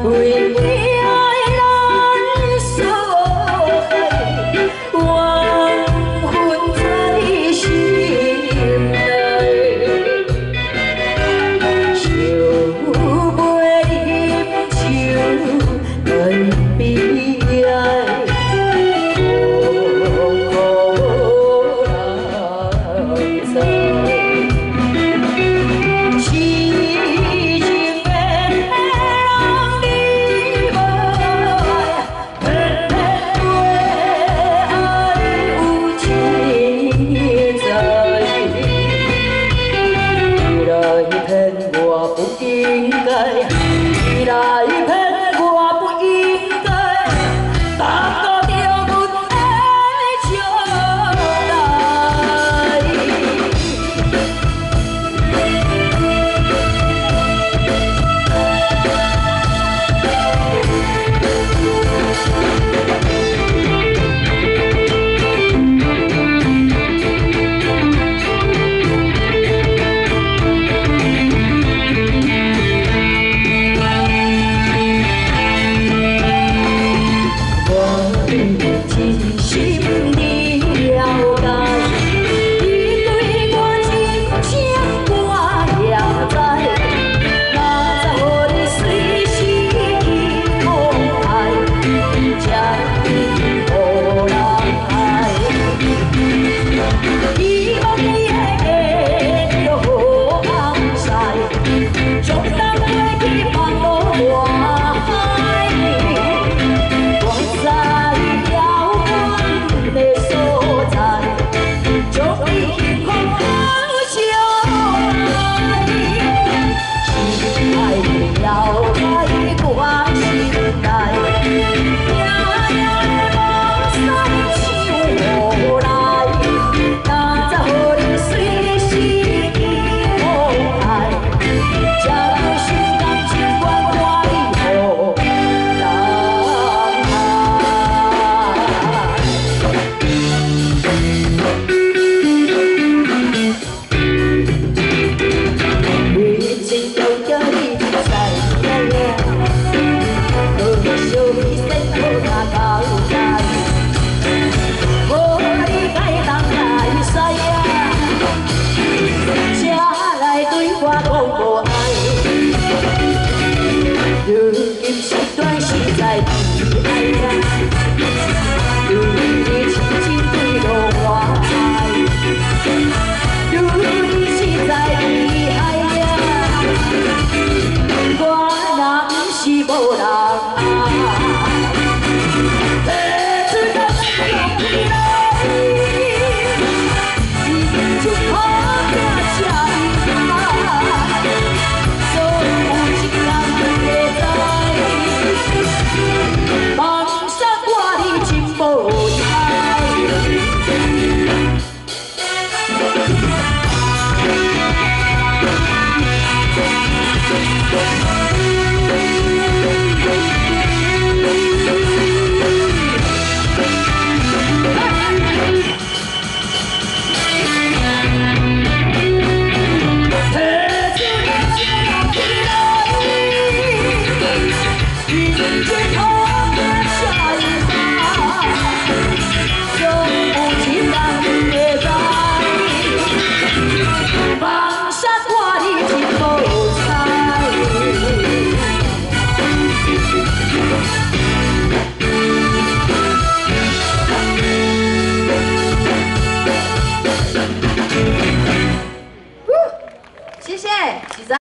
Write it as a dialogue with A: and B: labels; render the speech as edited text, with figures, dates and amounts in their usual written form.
A: 为爱咱所害，冤魂在心内，想袂饮酒难悲哀，苦苦人知。 应该，你来骗我不应该，感觉着阮的将来。真心你了解，你对我真情我也知，哪知予你随时去误爱，才去予人爱。希望你会着好红晒，将咱过去放落大海。 的所在，祝你幸福好相爱，心爱的了解我心内，夜夜的梦想想无来，哪知予你随时去误爱，才有心甘情愿看你予人如今时段实在不爱呀，如你深深对着我爱，如你实在不爱呀，我若不是无人。